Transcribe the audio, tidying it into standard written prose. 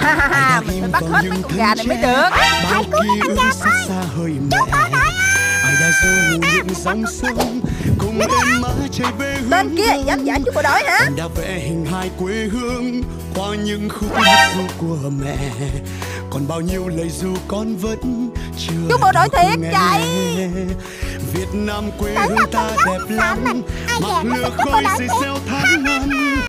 Mình phải bắt hết mấy con gà này mới được. Hãy cứu mấy con gà thôi. Chúng con đợi ai đã dâu những dòng sông cùng em mã chạy về hướng Tên kia dám giả chú bộ đội hả? đã vẽ hình hai quê hương qua những khúc hát ru của mẹ, còn bao nhiêu lời ru con vẫn chưa chú bộ đội thiệt nghe. chạy. Việt Nam quê hương ta đẹp lắm, mặc lửa khói dưới xeo tháng năm.